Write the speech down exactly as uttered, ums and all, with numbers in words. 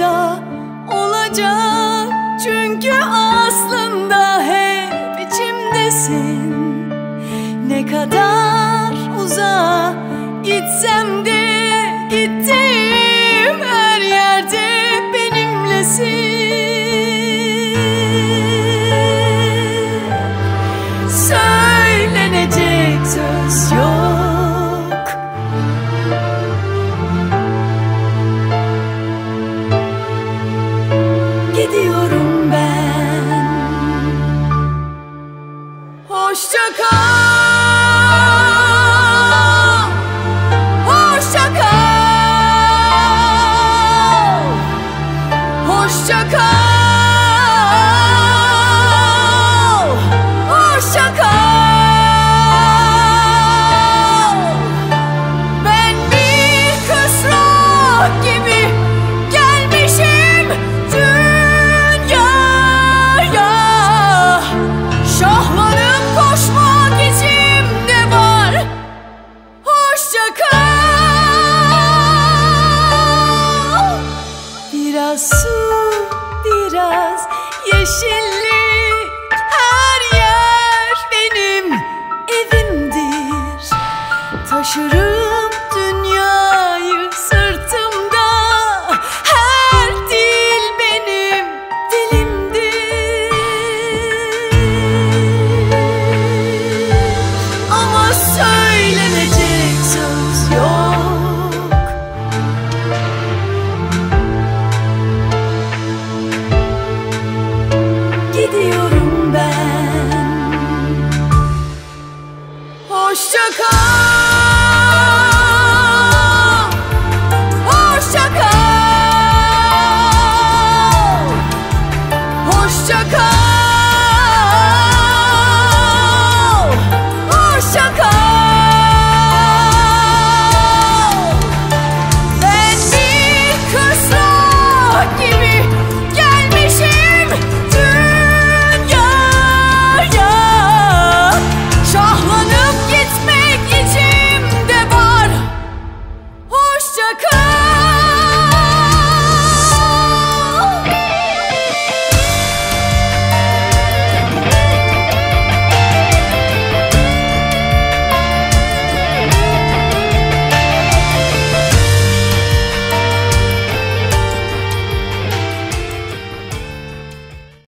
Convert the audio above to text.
olursa olacak. Çünkü aslında hep içimdesin. Ne kadar uzağa gitsem de gittiğim her yerde benimlesin. Söylenecek söz yok. Gidiyorum ben. Hoşça kal. Hoşça kal. Hoşça kal. Hoşça kal. Ben bir kısrak gibi gelmişim dünyaya. Şahlanıp koşmak içimde var. Hoşça kal. Biraz su, biraz yeşillik, her yer benim evimdir. Taşırım